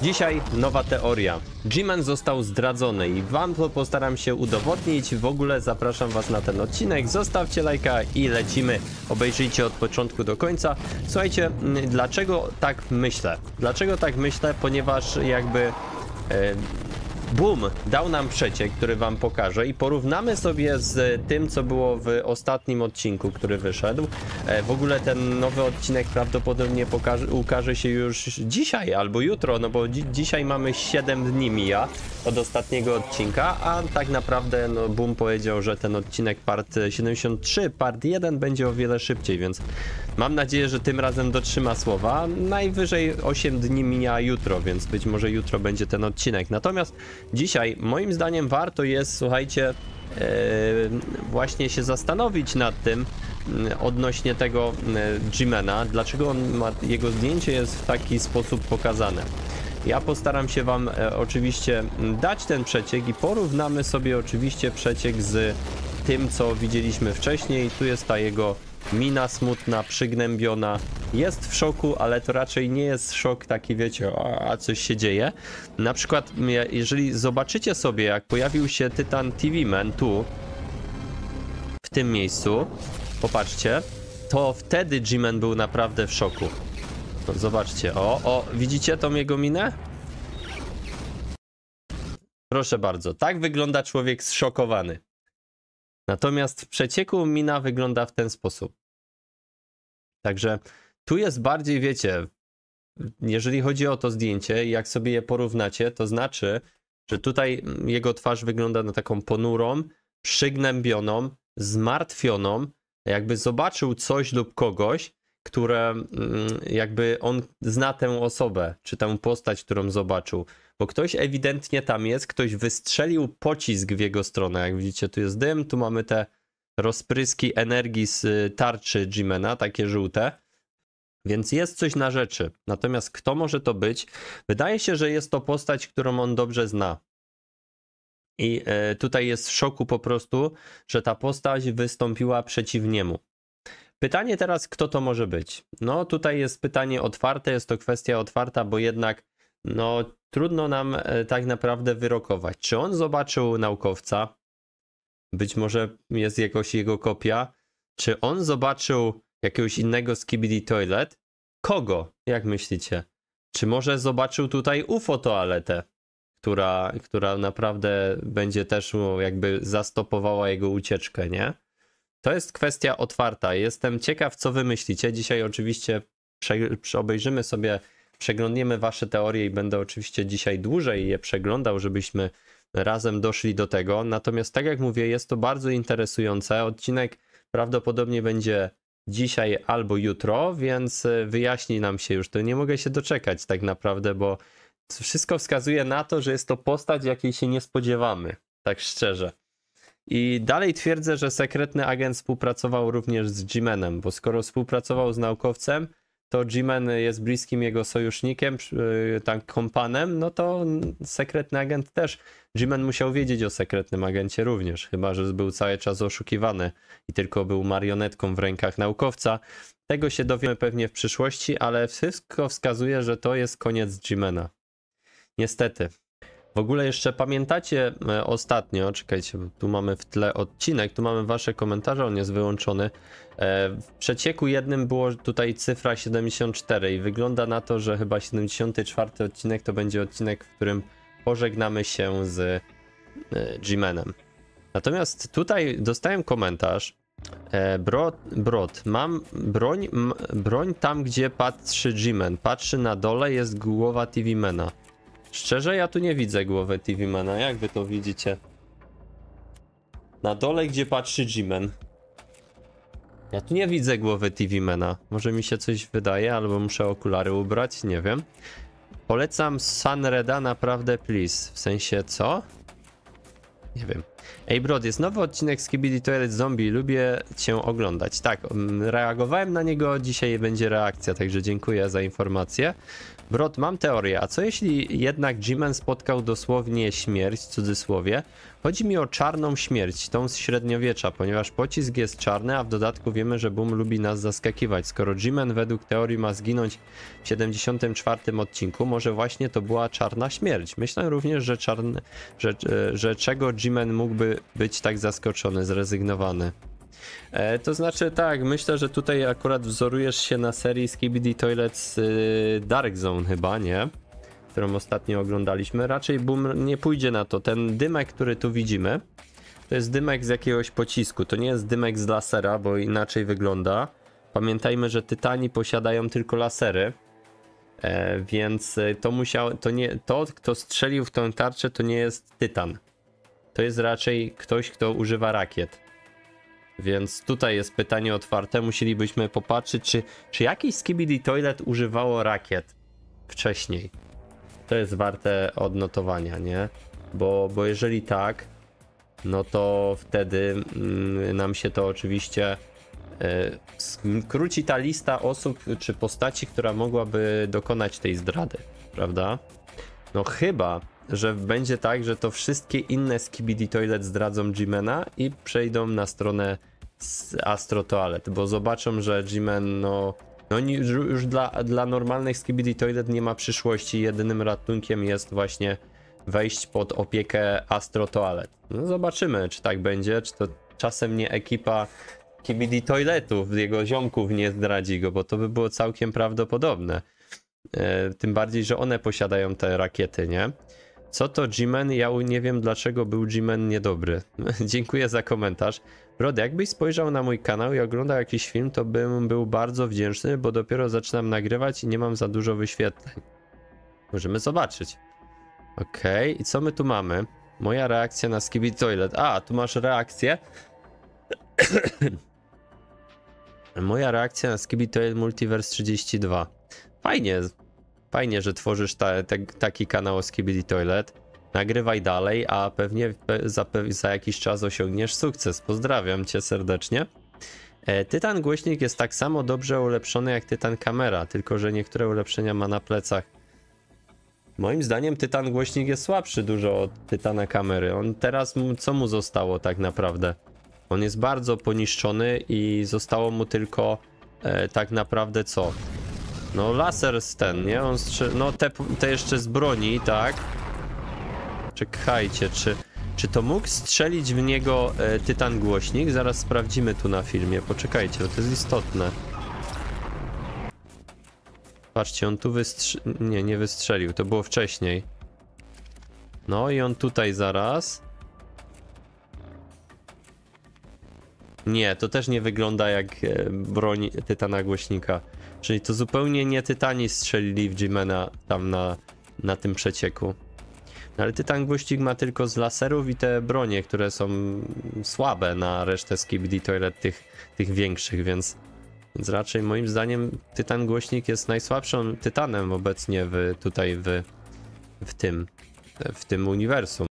Dzisiaj nowa teoria. G-Man został zdradzony i wam to postaram się udowodnić. W ogóle zapraszam was na ten odcinek. Zostawcie lajka i lecimy. Obejrzyjcie od początku do końca. Słuchajcie, dlaczego tak myślę? Dlaczego tak myślę? Ponieważ jakby... Boom dał nam przeciek, który wam pokażę i porównamy sobie z tym, co było w ostatnim odcinku, który wyszedł. W ogóle ten nowy odcinek prawdopodobnie ukaże się już dzisiaj albo jutro, no bo dzisiaj mamy 7 dni mija od ostatniego odcinka, a tak naprawdę no Boom powiedział, że ten odcinek part 73, part 1 będzie o wiele szybciej, więc mam nadzieję, że tym razem dotrzyma słowa. Najwyżej 8 dni mija jutro, więc być może jutro będzie ten odcinek. Natomiast dzisiaj moim zdaniem warto jest, słuchajcie, właśnie się zastanowić nad tym odnośnie tego G-Mana, dlaczego jego zdjęcie jest w taki sposób pokazane. Ja postaram się wam oczywiście dać ten przeciek i porównamy sobie oczywiście przeciek z tym, co widzieliśmy wcześniej. Tu jest ta jego mina smutna, przygnębiona, jest w szoku, ale to raczej nie jest szok taki, wiecie, a coś się dzieje. Na przykład, jeżeli zobaczycie sobie, jak pojawił się Tytan TV Man tu, w tym miejscu, popatrzcie, to wtedy G-Man był naprawdę w szoku. No, zobaczcie, widzicie tą jego minę? Proszę bardzo, tak wygląda człowiek zszokowany. Natomiast w przecieku mina wygląda w ten sposób. Także tu jest bardziej, wiecie, jeżeli chodzi o to zdjęcie, jak sobie je porównacie, to znaczy, że tutaj jego twarz wygląda na taką ponurą, przygnębioną, zmartwioną, jakby zobaczył coś lub kogoś, które jakby on zna tę osobę, czy tę postać, którą zobaczył. Bo ktoś ewidentnie tam jest, ktoś wystrzelił pocisk w jego stronę. Jak widzicie, tu jest dym, tu mamy te rozpryski energii z tarczy G-Mana, takie żółte. Więc jest coś na rzeczy. Natomiast kto może to być? Wydaje się, że jest to postać, którą on dobrze zna. I tutaj jest w szoku po prostu, że ta postać wystąpiła przeciw niemu. Pytanie teraz, kto to może być? No tutaj jest pytanie otwarte, jest to kwestia otwarta, bo jednak no trudno nam tak naprawdę wyrokować. Czy on zobaczył naukowca? Być może jest jakoś jego kopia. Czy on zobaczył jakiegoś innego Skibidi Toilet? Kogo? Jak myślicie? Czy może zobaczył tutaj UFO toaletę, która naprawdę będzie też jakby zastopowała jego ucieczkę, nie? To jest kwestia otwarta. Jestem ciekaw, co wy myślicie. Dzisiaj oczywiście obejrzymy sobie, przeglądniemy wasze teorie i będę oczywiście dzisiaj dłużej je przeglądał, żebyśmy razem doszli do tego. Natomiast tak jak mówię, jest to bardzo interesujące. Odcinek prawdopodobnie będzie dzisiaj albo jutro, więc wyjaśni nam się już. To nie mogę się doczekać tak naprawdę, bo wszystko wskazuje na to, że jest to postać, jakiej się nie spodziewamy. Tak szczerze. I dalej twierdzę, że sekretny agent współpracował również z G-Manem, bo skoro współpracował z naukowcem, to G-Man jest bliskim jego sojusznikiem, tak kompanem, no to sekretny agent też. G-Man musiał wiedzieć o sekretnym agencie również, chyba że był cały czas oszukiwany i tylko był marionetką w rękach naukowca. Tego się dowiemy pewnie w przyszłości, ale wszystko wskazuje, że to jest koniec G-Mana. Niestety. W ogóle jeszcze pamiętacie ostatnio, czekajcie, tu mamy w tle odcinek, tu mamy wasze komentarze, on jest wyłączony. W przecieku jednym było tutaj cyfra 74 i wygląda na to, że chyba 74 odcinek to będzie odcinek, w którym pożegnamy się z G-Manem. Natomiast tutaj dostałem komentarz, Brod, mam broń tam, gdzie patrzy G-Man, patrzy na dole, jest głowa TV-Mana. Szczerze, ja tu nie widzę głowy TV-Mana, jak wy to widzicie? Na dole, gdzie patrzy G-Man. Ja tu nie widzę głowy TV-Mana. Może mi się coś wydaje, albo muszę okulary ubrać, nie wiem. Polecam Sunreda, naprawdę please. W sensie co? Nie wiem. Ej Brod, jest nowy odcinek Skibidi Toilet Zombie, lubię cię oglądać. Tak, reagowałem na niego, dzisiaj będzie reakcja, także dziękuję za informację. Brod, mam teorię, a co jeśli jednak G-Man spotkał dosłownie śmierć, w cudzysłowie? Chodzi mi o czarną śmierć, tą z średniowiecza, ponieważ pocisk jest czarny, a w dodatku wiemy, że Boom lubi nas zaskakiwać. Skoro G-Man według teorii ma zginąć w 74 odcinku, może właśnie to była czarna śmierć. Myślę również, że czego G-Man mógłby być tak zaskoczony, zrezygnowany. To znaczy tak, myślę, że tutaj akurat wzorujesz się na serii Skibidi Toilets Dark Zone chyba, nie? Którą ostatnio oglądaliśmy. Raczej Boom nie pójdzie na to. Ten dymek, który tu widzimy, to jest dymek z jakiegoś pocisku. To nie jest dymek z lasera, bo inaczej wygląda. Pamiętajmy, że Tytani posiadają tylko lasery. Więc to, kto strzelił w tę tarczę, to nie jest Tytan. To jest raczej ktoś, kto używa rakiet. Więc tutaj jest pytanie otwarte, musielibyśmy popatrzeć, czy jakiś Skibidi Toilet używało rakiet wcześniej. To jest warte odnotowania, nie? Bo jeżeli tak, no to wtedy nam się to oczywiście skróci ta lista osób czy postaci, która mogłaby dokonać tej zdrady, prawda? No chyba, że będzie tak, że to wszystkie inne Skibidi Toilet zdradzą G-Mana i przejdą na stronę Astro Toilet, bo zobaczą, że G-Man już dla normalnych Skibidi Toilet nie ma przyszłości. Jedynym ratunkiem jest właśnie wejść pod opiekę Astro Toilet. No zobaczymy, czy tak będzie, czy to czasem nie ekipa Skibidi Toiletów, jego ziomków nie zdradzi go, bo to by było całkiem prawdopodobne. Tym bardziej, że one posiadają te rakiety, nie? Co to G-Man? Ja nie wiem, dlaczego był G-Man niedobry. Dziękuję za komentarz. Brod, jakbyś spojrzał na mój kanał i oglądał jakiś film, to bym był bardzo wdzięczny, bo dopiero zaczynam nagrywać i nie mam za dużo wyświetleń. Możemy zobaczyć. Okej, i co my tu mamy? Moja reakcja na Skibidi Toilet. A, tu masz reakcję. Moja reakcja na Skibidi Toilet Multiverse 32. Fajnie, że tworzysz taki kanał o Skibidi Toilet. Nagrywaj dalej, a pewnie za jakiś czas osiągniesz sukces. Pozdrawiam cię serdecznie. Tytan głośnik jest tak samo dobrze ulepszony jak Tytan kamera, tylko że niektóre ulepszenia ma na plecach. Moim zdaniem Tytan głośnik jest słabszy dużo od Tytana kamery. On teraz, co mu zostało tak naprawdę? On jest bardzo poniszczony i zostało mu tylko tak naprawdę co? No laser z ten, nie? On no te jeszcze z broni, tak? Czekajcie, czy to mógł strzelić w niego Tytan głośnik? Zaraz sprawdzimy tu na filmie, poczekajcie, bo to jest istotne. Patrzcie, on tu nie wystrzelił, to było wcześniej. No i on tutaj zaraz. Nie, to też nie wygląda jak broń Tytana głośnika. Czyli to zupełnie nie Tytani strzelili w G-Mana tam na tym przecieku. No ale Tytan głośnik ma tylko z laserów i te bronie, które są słabe na resztę Skibidi Toilet tych większych, więc raczej moim zdaniem Tytan głośnik jest najsłabszym Tytanem obecnie tutaj w tym uniwersum.